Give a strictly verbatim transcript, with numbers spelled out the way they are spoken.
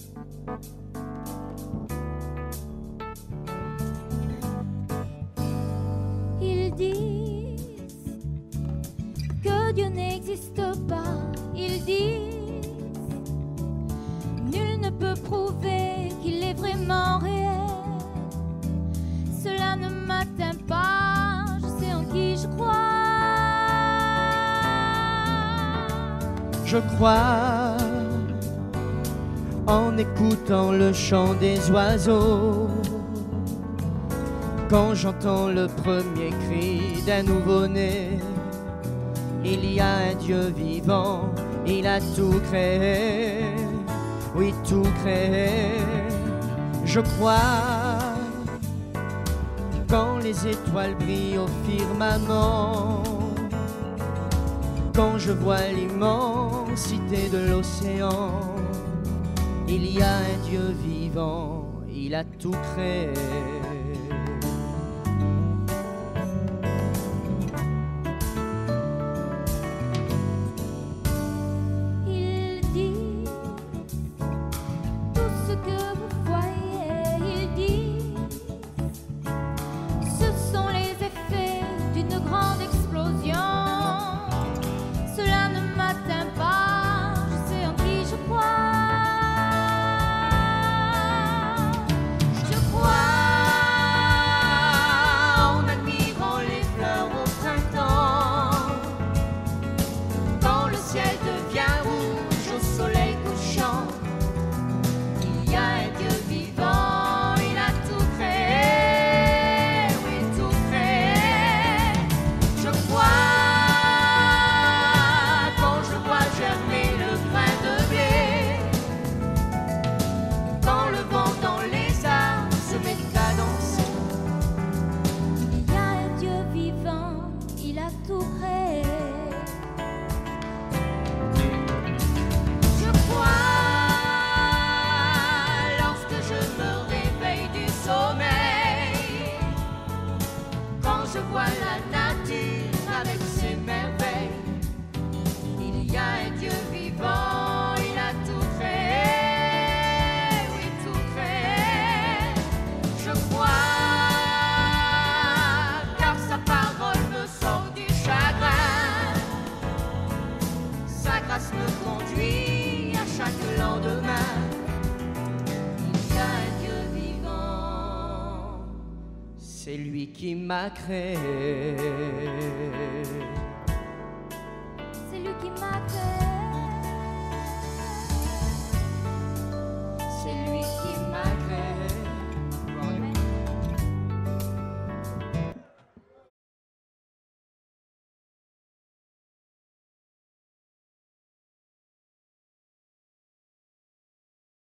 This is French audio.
Ils disent que Dieu n'existe pas. Ils disent nul ne peut prouver qu'il est vraiment réel. Cela ne m'atteint pas, je sais en qui je crois. Je crois en écoutant le chant des oiseaux, quand j'entends le premier cri d'un nouveau-né. Il y a un Dieu vivant, il a tout créé, oui tout créé. Je crois quand les étoiles brillent au firmament, quand je vois l'immensité de l'océan. Il y a un Dieu vivant, il a tout créé. Il dit tout ce que vous voyez. Il dit ce sont les effets d'une grande explosion. Cela ne m'atteint pas, je sais en qui je crois. Je crois en admirant les fleurs au printemps, quand le ciel devient rouge au soleil couchant. Il y a un Dieu vivant, il a tout créé, oui tout créé. Je crois quand je vois germer le grain de blé, quand le vent dans les arbres se met à danser. Il y a un Dieu vivant, il a tout créé. Je crois lorsque je me réveille du sommeil, quand je vois la nature avec ses merveilles. Il y a un Dieu vivant, il a tout créé, oui tout créé. Je crois car sa parole me sauve du chagrin, sa grâce me conduit à chaque lendemain. Il y a un Dieu vivant, C'est lui qui m'a créé. c'est lui qui m'a créé.